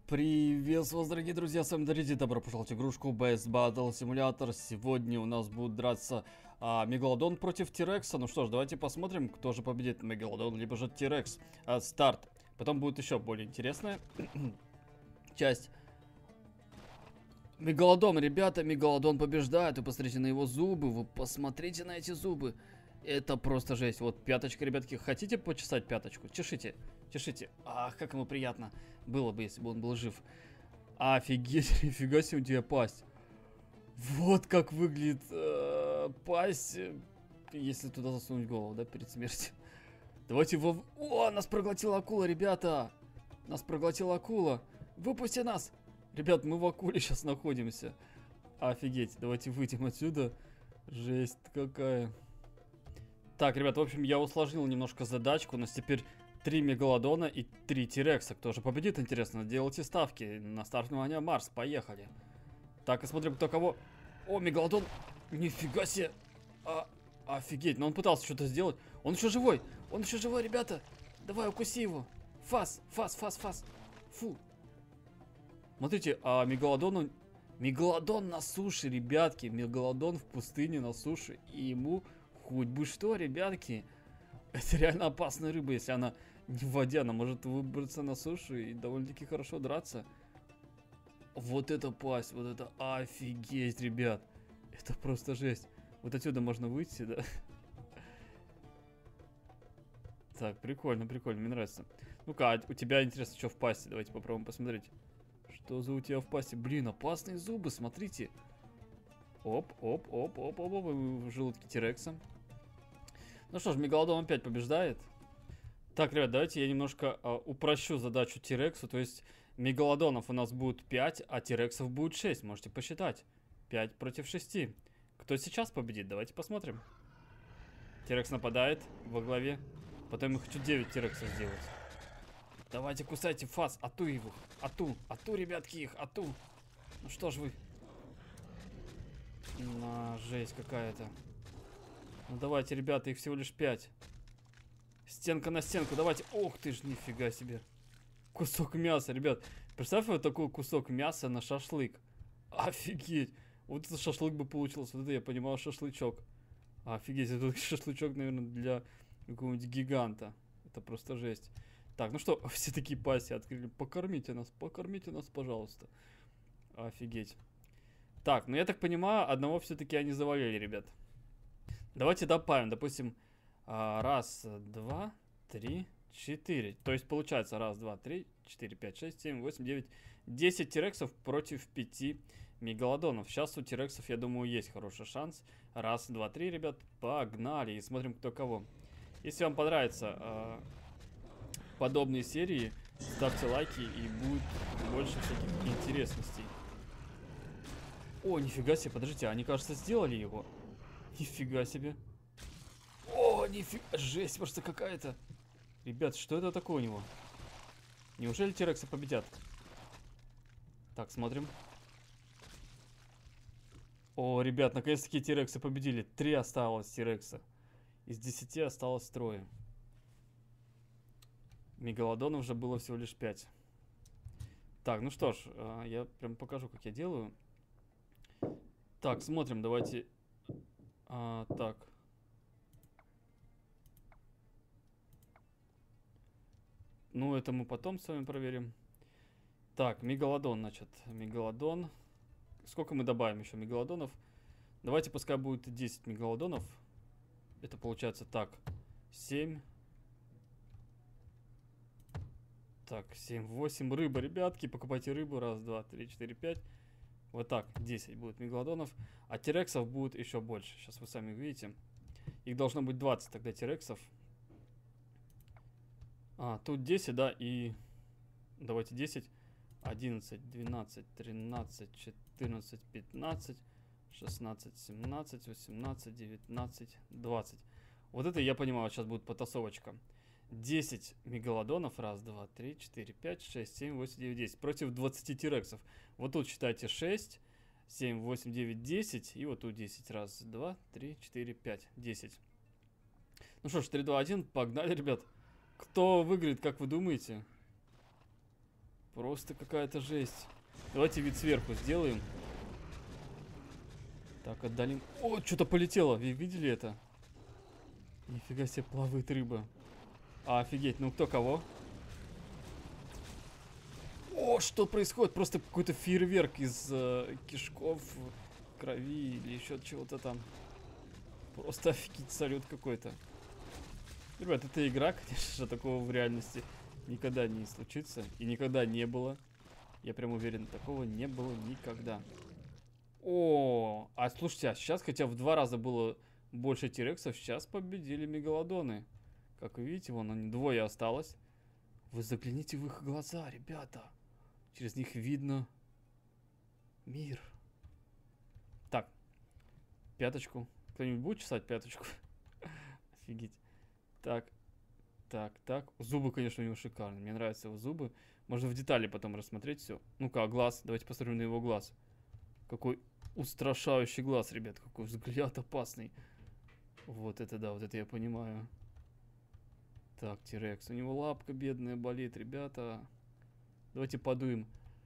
Приветствую вас, дорогие друзья, с вами Дарити, добро пожаловать в игрушку Best Battle Simulator. Сегодня у нас будет драться Мегалодон против Тирекса. Ну что ж, давайте посмотрим, кто же победит, Мегалодон либо же Тирекс. Старт. Потом будет еще более интересная часть. Мегалодон, ребята, Мегалодон побеждает. Вы посмотрите на его зубы, вы посмотрите на эти зубы. Это просто жесть. Вот пяточка, ребятки, хотите почесать пяточку? Чешите, чешите. Ах, как ему приятно было бы, если бы он был жив. Офигеть, нифига себе у тебя пасть. Вот как выглядит пасть, если туда засунуть голову, да, перед смертью. Давайте его... О, нас проглотила акула, ребята. Нас проглотила акула. Выпусти нас. Ребят, мы в акуле сейчас находимся. Офигеть, давайте выйдем отсюда. Жесть какая. Так, ребят, в общем, я усложнил немножко задачку. У нас теперь 3 Мегалодона и 3 Тирекса. Кто же победит, интересно? Делайте ставки. На старт, внимание, Марс. Поехали. Так, и смотрим, кто кого... О, Мегалодон. Нифига себе. Офигеть, но он пытался что-то сделать. Он еще живой. Он еще живой, ребята. Давай, укуси его. Фас, фас, фас, фас. Фу. Смотрите, Мегалодон... Мегалодон на суше, ребятки. Мегалодон в пустыне на суше. И ему... Хоть бы что, ребятки. Это реально опасная рыба, если она не в воде. Она может выбраться на сушу и довольно-таки хорошо драться. Вот это пасть, вот это офигеть, ребят. Это просто жесть. Вот отсюда можно выйти, да? Так, прикольно, прикольно, мне нравится. Ну-ка, у тебя интересно, что в пасти? Давайте попробуем посмотреть. Что за у тебя в пасти? Блин, опасные зубы, смотрите. Оп, оп, оп, оп, оп, оп, в желудке Тирекса. Ну что ж, Мегалодон опять побеждает. Так, ребят, давайте я немножко упрощу задачу Тирексу. То есть Мегалодонов у нас будет 5, а Тирексов будет 6. Можете посчитать. 5 против 6. Кто сейчас победит? Давайте посмотрим. Тирекс нападает во главе. Потом я хочу 9 Тирексов сделать. Давайте кусайте фас. Ату его. Ату. Ату, ребятки, их. Ату. Ну что ж вы. Жесть какая-то. Ну давайте, ребята, их всего лишь 5. Стенка на стенку, давайте. Ох ты ж, нифига себе. Кусок мяса, ребят. Представь, вот такой кусок мяса на шашлык. Офигеть. Вот это шашлык бы получился. Вот это я понимал, шашлычок. Офигеть, это шашлычок, наверное, для какого-нибудь гиганта. Это просто жесть. Так, ну что, все такие пасти открыли. Покормите нас, пожалуйста. Офигеть. Так, ну я так понимаю, одного все-таки они завалили, ребят. Давайте добавим, допустим, 1, 2, 3, 4. То есть получается 1, 2, 3, 4, 5, 6, 7, 8, 9, 10 Тирексов против 5 Мегалодонов. Сейчас у Тирексов, я думаю, есть хороший шанс. 1, 2, 3, ребят, погнали. И смотрим, кто кого. Если вам понравятся подобные серии, ставьте лайки, и будет больше всяких интересностей. О, нифига себе, подождите, они, кажется, сделали его. Нифига себе. О, нифига, жесть просто какая-то. Ребят, что это такое у него? Неужели Тирексы победят? Так, смотрим. О, ребят, наконец-таки Тирексы победили. 3 осталось Тирекса. Из 10 осталось 3. Мегалодонов уже было всего лишь 5. Так, ну что ж, я прям покажу, как я делаю. Так, смотрим, давайте... так. Ну, это мы потом с вами проверим. Так, Мегалодон, значит. Мегалодон. Сколько мы добавим еще Мегалодонов? Давайте, пускай будет 10 Мегалодонов. Это получается так. 7. Так, 7, 8. Рыба, ребятки. Покупайте рыбу. 1, 2, 3, 4, 5. Вот так, 10 будет Мегалодонов. А Тирексов будет еще больше. Сейчас вы сами увидите. Их должно быть 20 тогда Тирексов. Тут 10, да, и... Давайте 10. 11, 12, 13, 14, 15, 16, 17, 18, 19, 20. Вот это, я понимаю, сейчас будет потасовочка. 10 Мегалодонов. 1, 2, 3, 4, 5, 6, 7, 8, 9, 10. Против 20 Тирексов. Вот тут считайте 6, 7, 8, 9, 10. И вот тут 10. 1, 2, 3, 4, 5, 10. Ну что ж, 3, 2, 1. Погнали, ребят. Кто выиграет, как вы думаете? Просто какая-то жесть. Давайте вид сверху сделаем. Так, отдалим. О, что-то полетело. Вы видели это? Нифига себе, плавает рыба. Офигеть, ну кто кого? О, что происходит? Просто какой-то фейерверк из кишков, крови или еще чего-то там. Просто офигеть, салют какой-то. Ребят, это игра, конечно же, такого в реальности никогда не случится. И никогда не было. Я прям уверен, такого не было никогда. О, а слушайте, а сейчас, хотя в 2 раза было больше тирексов, сейчас победили мегалодоны. Как вы видите, вон они, двое осталось. Вы загляните в их глаза, ребята. Через них видно мир. Так, пяточку. Кто-нибудь будет чесать пяточку? Офигеть. Так, так. Зубы, конечно, у него шикарные. Мне нравятся его зубы. Можно в детали потом рассмотреть все. Ну-ка, глаз. Давайте посмотрим на его глаз. Какой устрашающий глаз, ребят. Какой взгляд опасный. Вот это да, вот это я понимаю. Так, Тирекс. У него лапка бедная болит, ребята. Давайте подуем.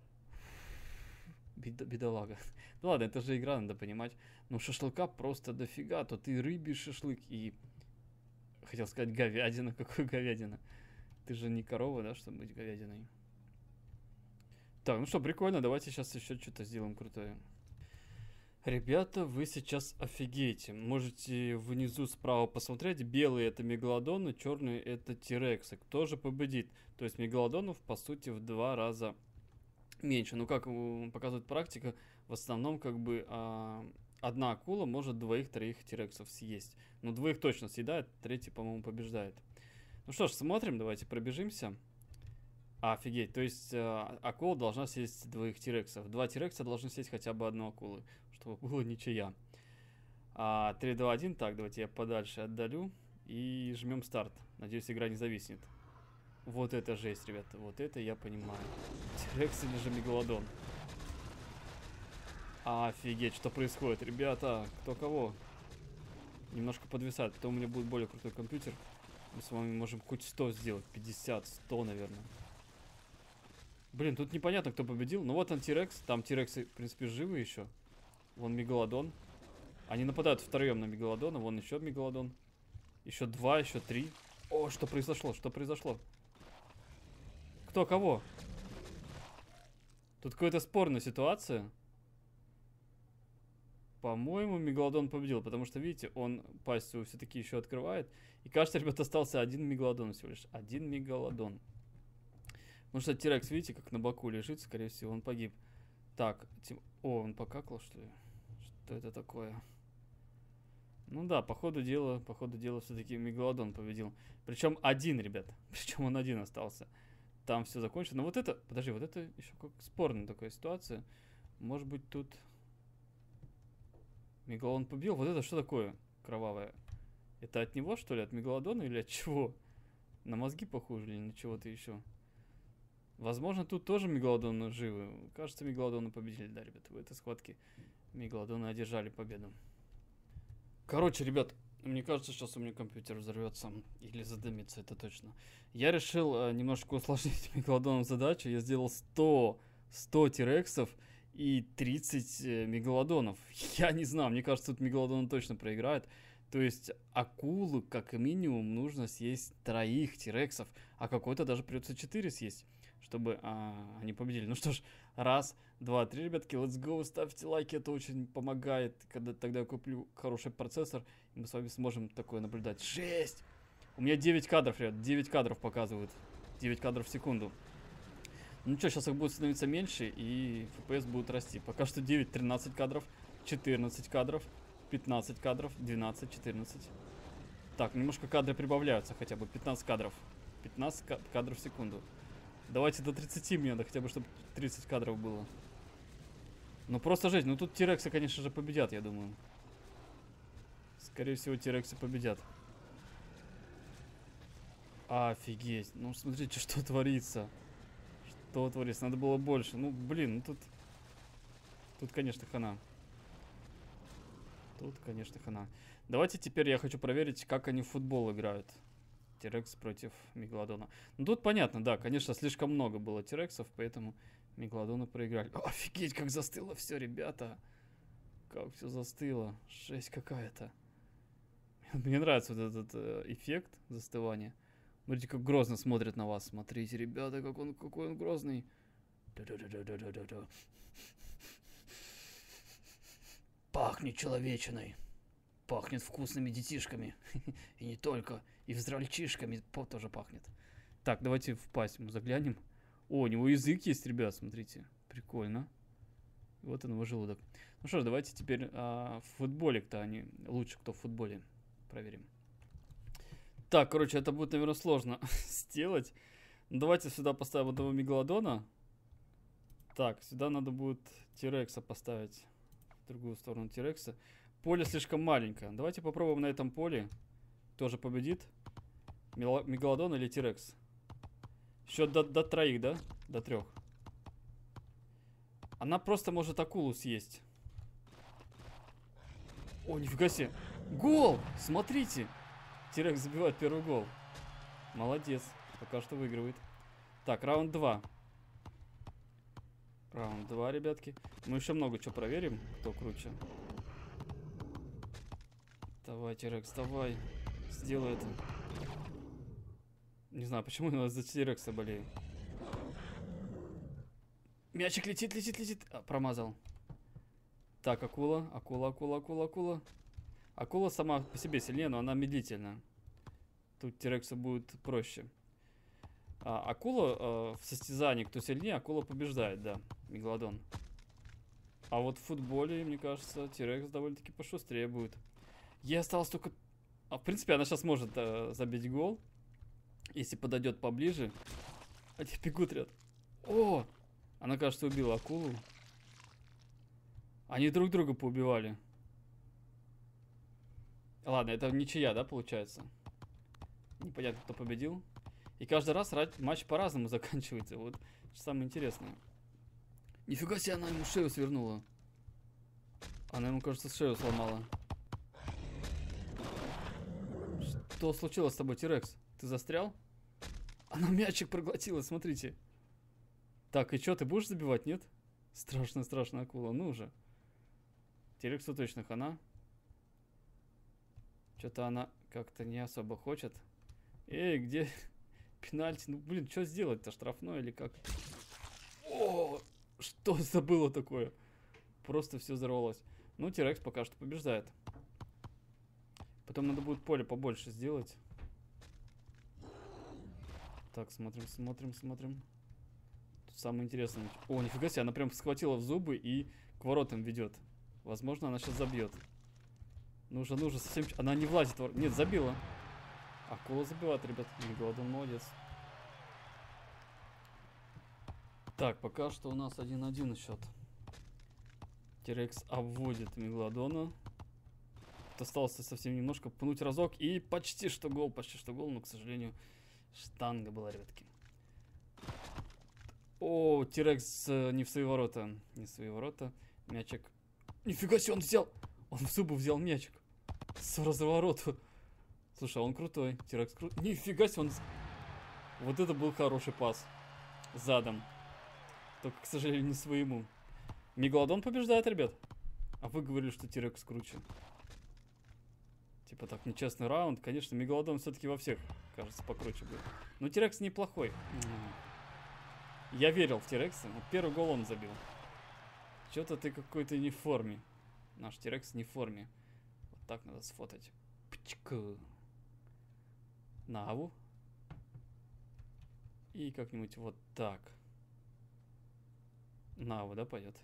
Бедолага. Ну ладно, это же игра, надо понимать. Но шашлыка просто дофига. Тут и рыбий шашлык, и... Хотел сказать говядина. Какой говядина? Ты же не корова, да, чтобы быть говядиной? Так, ну что, прикольно. Давайте сейчас еще что-то сделаем крутое. Ребята, вы сейчас офигеете. Можете внизу справа посмотреть. Белые это мегалодоны, черные это тирексы. Кто же победит? То есть мегалодонов, по сути, в 2 раза меньше. Ну, как показывает практика, в основном, как бы, одна акула может 2-3 тирексов съесть. Ну, 2 точно съедает, 3, по-моему, побеждает. Ну что ж, смотрим, давайте пробежимся. Офигеть, то есть акула должна съесть 2 тирексов. 2 тирекса должны съесть хотя бы одну акулу, чтобы было ничья. 3, 2, 1, так, давайте я подальше отдалю. И жмем старт. Надеюсь, игра не зависнет. Вот это жесть, ребята, вот это я понимаю. Тирекс или же мегалодон? Офигеть, что происходит, ребята, кто кого? Немножко подвисает, потом у меня будет более крутой компьютер. Мы с вами можем хоть 100 сделать, 50, 100, наверное. Блин, тут непонятно, кто победил. Ну вот он Тирекс, там Тирексы, в принципе, живы еще. Вон мегалодон. Они нападают втроем на мегалодона, вон еще мегалодон. Еще 2, еще 3. О, что произошло, что произошло? Кто кого? Тут какая-то спорная ситуация. По-моему, мегалодон победил, потому что, видите, он пасть свою все-таки еще открывает. И кажется, ребят, остался один мегалодон всего лишь. Один мегалодон. Потому что Тирекс, видите, как на боку лежит, скорее всего, он погиб. Так, о, он покакал, что ли? Что это такое? Ну да, по ходу дела все-таки мегалодон победил. Причем один, ребят. Причем он один остался. Там все закончено. Но вот это, подожди, вот это еще как спорная такая ситуация. Может быть, тут... Мегалодон победил. Вот это что такое кровавое? Это от него, что ли? От мегалодона или от чего? На мозги похоже или на чего-то еще? Возможно, тут тоже мегалодоны живы. Кажется, мегалодоны победили, да, ребята. В этой схватке мегалодоны одержали победу. Короче, ребят, мне кажется, сейчас у меня компьютер взорвется. Или задымится, это точно. Я решил немножко усложнить мегалодоном задачу. Я сделал 100 тирексов и 30 мегалодонов. Я не знаю, мне кажется, тут мегалодон точно проиграет. То есть акулу, как минимум, нужно съесть 3 тирексов, а какой-то даже придется 4 съесть, чтобы они победили. Ну что ж, 1, 2, 3, ребятки, let's go, ставьте лайки, это очень помогает, тогда я куплю хороший процессор, и мы с вами сможем такое наблюдать. 6! У меня 9 кадров, ребят, 9 кадров показывают, 9 кадров в секунду. Ну что, сейчас их будет становиться меньше, и FPS будет расти. Пока что 9, 13 кадров, 14 кадров, 15 кадров, 12, 14. Так, немножко кадры прибавляются хотя бы, 15 кадров. 15 кадров в секунду. Давайте до 30 мне надо, хотя бы, чтобы 30 кадров было. Ну просто жесть, ну тут тирексы, конечно же, победят, я думаю. Скорее всего, тирексы победят. Офигеть, ну смотрите, что творится. Что творится, надо было больше. Ну, блин, ну тут, конечно, хана. Тут, конечно, хана. Давайте теперь я хочу проверить, как они в футбол играют. Тирекс против Мегалодона. Ну тут понятно, да, конечно, слишком много было Тирексов, поэтому Мегалодоны проиграли. Офигеть, как застыло все, ребята. Как все застыло. Жесть какая-то. Мне нравится вот этот эффект застывания. Смотрите, как грозно смотрит на вас. Смотрите, ребята, какой он грозный. Пахнет человечиной. Пахнет вкусными детишками. И не только. И взральчишками тоже пахнет. Так, давайте в пасть мы заглянем. О, у него язык есть, ребят, смотрите. Прикольно. Вот он, его желудок. Ну что ж, давайте теперь в футболе-то они лучше, кто в футболе. Проверим. Так, короче, это будет, наверное, сложно сделать. Ну, давайте сюда поставим одного Мегалодона. Так, сюда надо будет Тирекса поставить. В другую сторону Тирекса. Поле слишком маленькое. Давайте попробуем на этом поле. Тоже победит. Мегалодон или Тирекс? Счет до троих, да? До 3. Она просто может акулу съесть. О, нифига себе. Гол! Смотрите! Тирекс забивает первый гол. Молодец. Пока что выигрывает. Так, раунд 2. Раунд 2, ребятки. Мы еще много чего проверим, кто круче. Давай, Тирекс, давай. Сделай это. Не знаю, почему я за Тирекса болею. Мячик летит, летит, летит. А, промазал. Так, акула, акула, акула, акула, акула. Акула сама по себе сильнее, но она медлительная. Тут Тирексу будет проще. Акула в состязании, кто сильнее, акула побеждает, да, Мегалодон. А вот в футболе, мне кажется, Тирекс довольно-таки пошустрее будет. Ей осталось только... в принципе, она сейчас может забить гол, если подойдет поближе. Они бегут ряд. О! Она, кажется, убила акулу. Они друг друга поубивали. Ладно, это ничья, да, получается? Непонятно, кто победил. И каждый раз матч по-разному заканчивается. Вот что самое интересное. Нифига себе, она ему шею свернула. Она ему, кажется, шею сломала. Что случилось с тобой, Тирекс? Ты застрял? Она мячик проглотила, смотрите. Так, и что, ты будешь забивать, нет? Страшная акула, ну уже. Тирексу точно хана. Что-то она как-то не особо хочет. Эй, где пенальти? Ну, блин, что сделать-то? Штрафной или как? О, что это было такое? Просто все взорвалось. Ну, Тирекс пока что побеждает. Потом надо будет поле побольше сделать. Так, смотрим. Тут самое интересное. О, нифига себе, она прям схватила в зубы и к воротам ведет. Возможно, она сейчас забьет. Нужно совсем... Она не влазит. Нет, забила. Акула забивает, ребят. Мегалодон молодец. Так, пока что у нас 1-1 счет. Тирекс обводит Мегалодона. Тут осталось совсем немножко. Пнуть разок. И почти что гол. Но, к сожалению, штанга была, ребятки. О, Тирекс не в свои ворота. Не в свои ворота. Мячик. Нифига себе, он взял. Он в зубы взял мячик. С разворота. Слушай, он крутой. Тирекс крутой. Нифига себе, он... Вот это был хороший пас. Задом. Только, к сожалению, не своему. Мегалодон побеждает, ребят. А вы говорили, что Тирекс круче. Типа так, нечестный раунд. Конечно, Мегалодон все-таки во всех, кажется, покруче будет. Но Тирекс неплохой. Я верил в Тирекса. Первый гол он забил. Что-то ты какой-то не в форме. Наш Тирекс не в форме. Вот так надо сфотать. Пчка. Наву. И как-нибудь вот так. Наву, да, пойдет?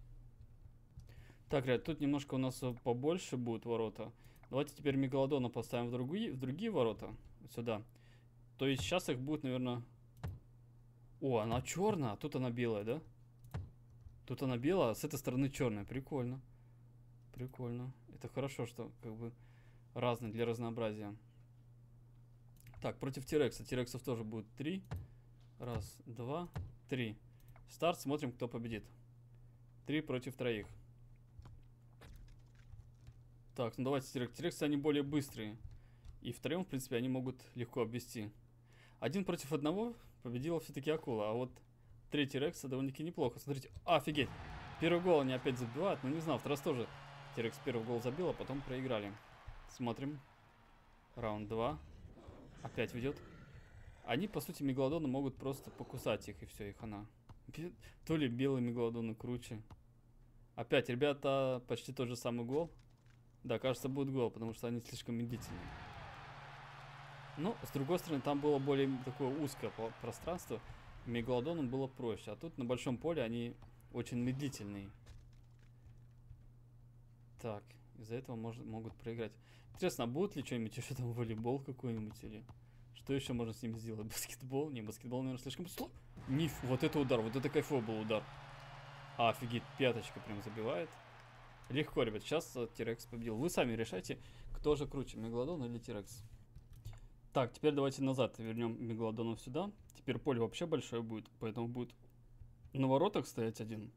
Так, ребят, тут немножко у нас побольше будут ворота. Давайте теперь Мегалодона поставим в другие ворота. Сюда. То есть сейчас их будет, наверное... О, она черная, а тут она белая, да? Тут она белая, а с этой стороны черная. Прикольно. Прикольно. Это хорошо, что как бы разные для разнообразия. Так, против Тирекса. Тирексов тоже будет 3. Раз, два, 3. Старт, смотрим, кто победит. 3 против 3. Так, ну давайте Тирексы, они более быстрые. И втроем, в принципе, они могут легко обвести. 1 против 1 победила все-таки акула. А вот третий Рекса довольно-таки неплохо. Смотрите, офигеть. Первый гол они опять забивают. Ну, не знаю, в раз тоже Терекс первый гол забил, а потом проиграли. Смотрим. Раунд 2. Опять ведет. Они, по сути, мегалодоны могут просто покусать их, и все, их она. То ли белые мегалодоны круче. Опять, ребята, почти тот же самый гол. Да, кажется, будет гол, потому что они слишком медлительные. Но, с другой стороны, там было более такое узкое пространство. Мегалодонам было проще. А тут на большом поле они очень медлительные. Так, из-за этого могут проиграть. Интересно, а будет ли что-нибудь еще там, волейбол какой-нибудь или... Что еще можно с ними сделать? Баскетбол? Не, баскетбол, наверное, слишком... Вот это удар, вот это кайфовый был удар. Офигеть, пяточка прям забивает. Легко, ребят, сейчас Терекс победил. Вы сами решайте, кто же круче, Мегалодон или Терекс. Так, теперь давайте назад вернем Мегалодонов сюда. Теперь поле вообще большое будет, поэтому будет на воротах стоять 1.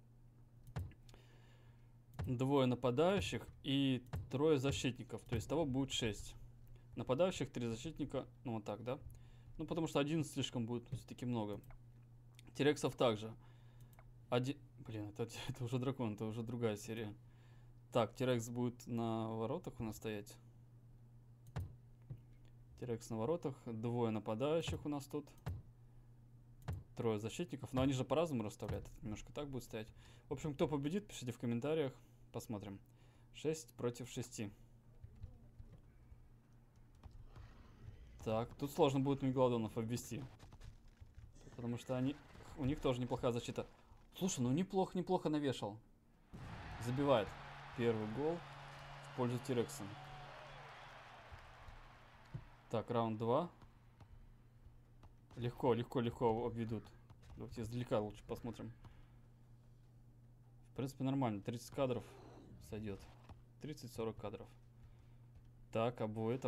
2 нападающих и 3 защитников. То есть того будет 6. Нападающих, 3 защитника. Ну вот так, да? Ну потому что 11 слишком будет все-таки много. Терексов также. Блин, это уже дракон, это уже другая серия. Так, Терекс будет на воротах у нас стоять. Терекс на воротах. 2 нападающих у нас тут. 3 защитников. Но они же по-разному расставляют. Это немножко так будет стоять. В общем, кто победит, пишите в комментариях. Посмотрим. 6 против 6. Так, тут сложно будет мегалодонов обвести. Потому что у них тоже неплохая защита. Слушай, ну неплохо навешал. Забивает первый гол в пользу Терекса. Так, раунд 2. Легко обведут. Давайте издалека лучше посмотрим. В принципе, нормально. 30 кадров сойдет. 30-40 кадров. Так, обводит.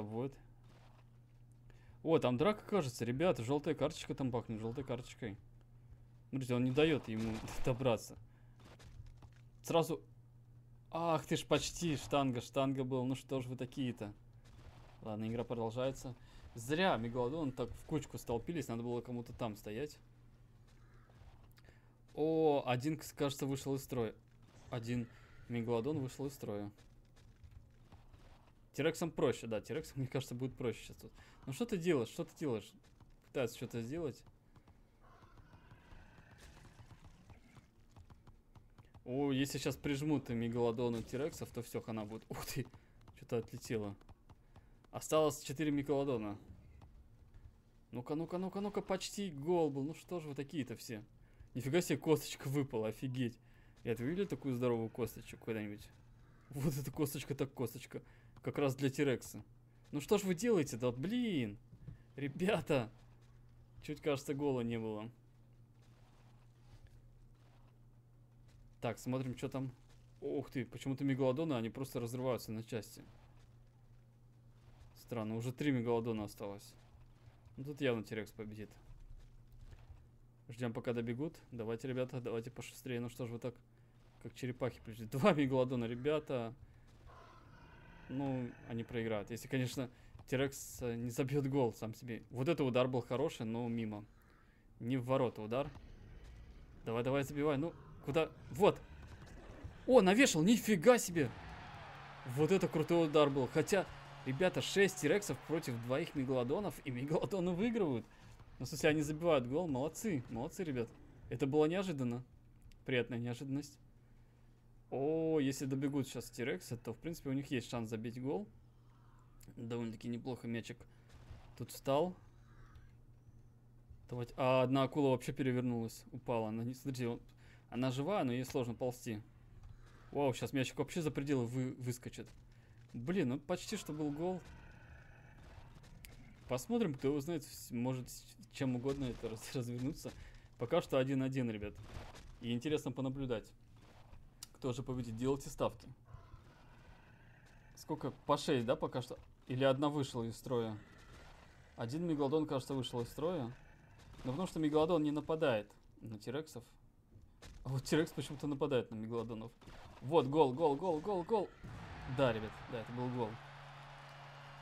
О, там драка, кажется. Ребята, желтая карточка там пахнет. Желтой карточкой. Смотрите, он не дает ему добраться. Сразу... Ах ты ж, почти штанга был. Ну что ж вы такие-то. Ладно, игра продолжается. Зря мегалодон так в кучку столпились. Надо было кому-то там стоять. О, 1, кажется, вышел из строя. 1 мегалодон вышел из строя. Терексом проще, да. Терексом, мне кажется, будет проще сейчас тут. Ну что ты делаешь? Пытается что-то сделать. О, если сейчас прижмут мегалодоны Терексов, то все, хана будет. Ух ты, что-то отлетело. Осталось 4 мегалодона. Ну-ка, почти гол был. Ну что же вы такие-то все? Нифига себе, косточка выпала, офигеть. Вы видели такую здоровую косточку когда-нибудь? Вот эта косточка, так косточка. Как раз для Терекса. Ну что ж вы делаете-то? Блин. Ребята. Чуть, кажется, гола не было. Так, смотрим, что там. Ух ты, почему-то мегалодоны, они просто разрываются на части. Странно, уже 3 мегалодона осталось. Ну тут явно Терекс победит. Ждем, пока добегут. Давайте, ребята, давайте пошустрее. Ну что ж вы так, как черепахи пришли. 2 мегалодона, ребята. Ну, они проиграют. Если, конечно, Терекс не забьет гол сам себе. Вот это удар был хороший, но мимо. Не в ворота удар. Давай, забивай. Ну, куда? Вот. О, навешал, нифига себе. Вот это крутой удар был. Хотя, ребята, 6 Терексов против 2 мегалодонов. И мегалодоны выигрывают. Ну, в смысле, они забивают гол. Молодцы, ребят. Это было неожиданно. Приятная неожиданность. О, если добегут сейчас Терексы, то, в принципе, у них есть шанс забить гол. Довольно-таки неплохо мячик тут встал. Давайте. А одна акула вообще перевернулась, упала. Смотрите, она живая, но ей сложно ползти. Вау, сейчас мячик вообще за пределы выскочит. Блин, ну почти что был гол. Посмотрим, кто его знает, может чем угодно это развернуться. Пока что 1-1, ребят. И интересно понаблюдать, кто же победит. Делайте ставки. Сколько? По 6, да, пока что? Или одна вышла из строя? 1 мегалодон, кажется, вышел из строя. Но потому что мегалодон не нападает на Терексов. А вот Терекс почему-то нападает на мегалодонов. Вот, гол. Да, ребят, да, это был гол.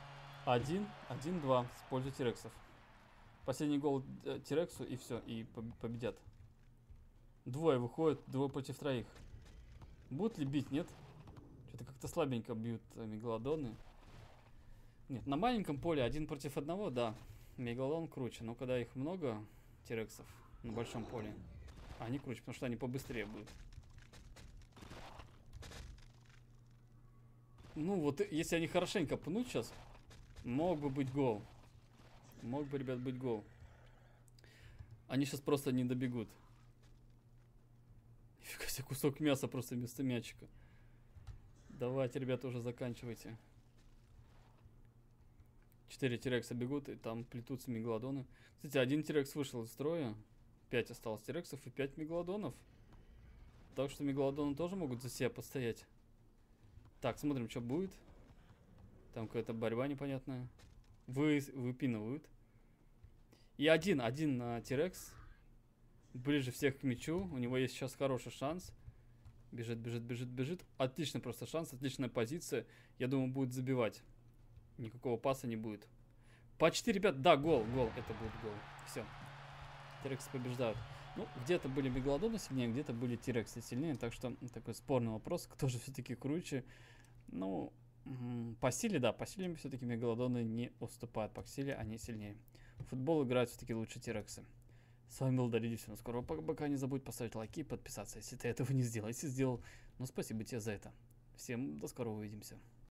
1-2 с пользой Тирексов. Последний гол Тирексу и все, и победят. Двое выходят, двое против троих. Будут ли бить, нет? Что-то как-то слабенько бьют мегалодоны. Нет, на маленьком поле 1 против 1, да. Мегалодон круче, но когда их много, Тирексов, на большом поле, они круче, потому что они побыстрее будут. Ну вот, если они хорошенько пнут сейчас, мог бы быть гол. Мог бы, ребят, быть гол. Они сейчас просто не добегут. Нифига себе, кусок мяса просто вместо мячика. Давайте, ребята, уже заканчивайте. 4 Тирекса бегут, и там плетутся мегалодоны. Кстати, 1 Тирекс вышел из строя. 5 осталось Тирексов и 5 мегалодонов. Так что мегалодоны тоже могут за себя постоять. Так, смотрим, что будет. Там какая-то борьба непонятная. Выпинывают. И один Тирекс. Ближе всех к мячу. У него есть сейчас хороший шанс. Бежит. Отличный просто шанс, отличная позиция. Я думаю, будет забивать. Никакого паса не будет. Почти, ребят, да, гол. Это будет гол. Все. Тирексы побеждают. Ну, где-то были мегалодоны сильнее, где-то были Тирексы сильнее. Так что такой спорный вопрос. Кто же все-таки круче? Ну, по силе, да, по силе все-таки мегалодоны не уступают. По силе они сильнее. В футбол играют все-таки лучше Тирексы. С вами был Дарья, всем скорого, пока не забудь поставить лайки и подписаться, если ты этого не сделал. Если сделал, ну спасибо тебе за это. Всем до скорого, увидимся.